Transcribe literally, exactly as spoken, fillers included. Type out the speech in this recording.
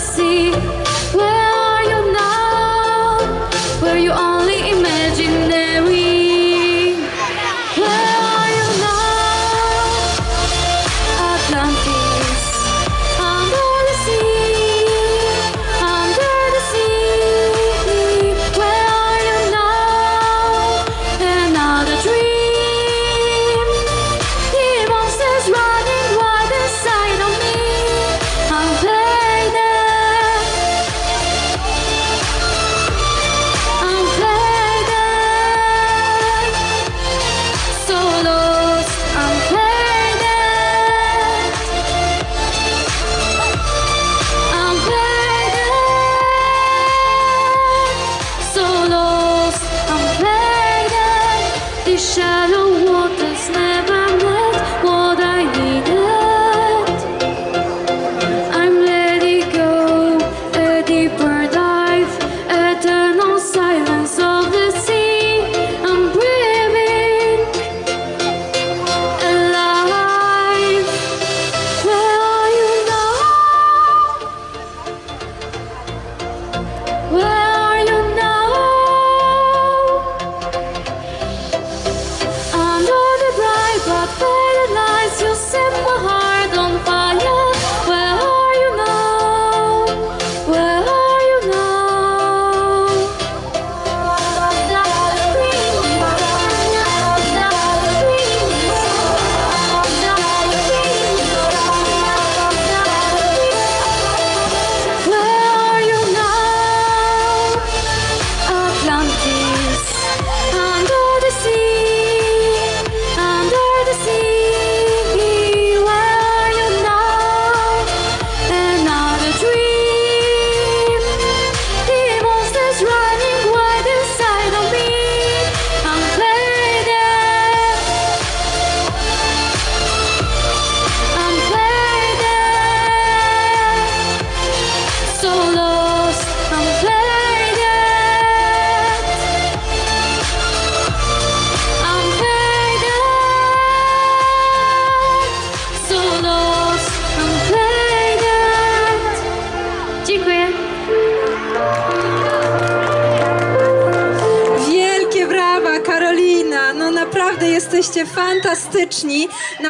see. Where are you now? Were you only imaginary? Where are you now? Atlantis, under the sea, under the sea. Where are you now? Another dream. The monsters running wild inside of me. I'm faded. I'm faded. So lost. I'm faded. I'm faded. So lost. I'm faded. The shallow waters never met what I needed. I'm letting go, a deeper dive, eternal silence of the sea. I'm breathing, alive. Where are you now? Where are you now? Under the bright but faded lights, you set my heart on fire. Where are you now? Where are you now? Where are you now? Atlantis, under the sea, under the sea. Where are you now? Another dream. The monsters running wild inside of me. I'm faded. I'm faded. So lost. I'm faded. I'm faded. So lost. I'm faded. Dziękuję. Wielkie brawa, Karolina! No naprawdę jesteście fantastyczni.